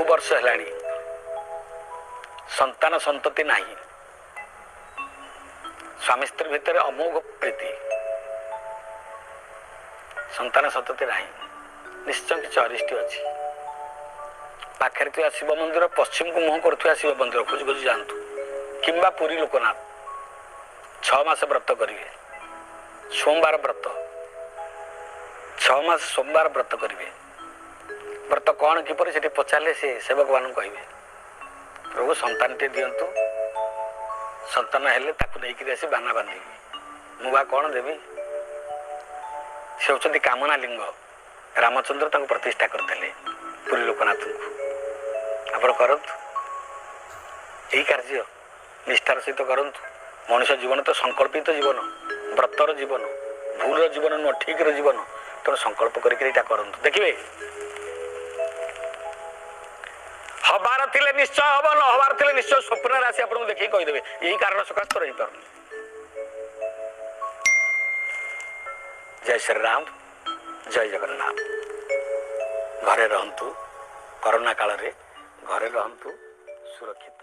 बहु वर्ष है संतान संतति नहीं स्वामी स्त्री भितर अमोघ प्रीति संतान संतति नहीं निश्चय किसी अरिष्ट अच्छी पाखे थी शिव मंदिर पश्चिम को मुह कर शिव मंदिर खोज खोज जातु किंबा पुरी लोकनाथ 6 मास व्रत करेंगे सोमवार व्रत 6 मास सोमवार व्रत करेंगे व्रत कौन किपर से पचारे से सेवक मान कहे प्रभु संतान टे दिंतु संतान हेले नहीं आसी बाना बांधि मुआ कौन देवी से होती कामना लिंग रामचंद्र प्रतिष्ठा करते पुरी लोकनाथ को आप करतु यही कार्य निष्ठार सहित करूँ मनुष्य जीवन तो संकल्पित जीवन व्रतर जीवन भूल जीवन नुह ठीक जीवन तेणु संकल्प करके करूँ देखिए हबार थिले निश्चय हम न हबार थिले निश्चय स्वप्न आसी आपको देखिए कहीदेवे यही कारण सकाश तो रही पार जय श्री राम जय जगन्नाथ घरे रहंतु कोरोना काल रे घरे रहंतु सुरक्षित।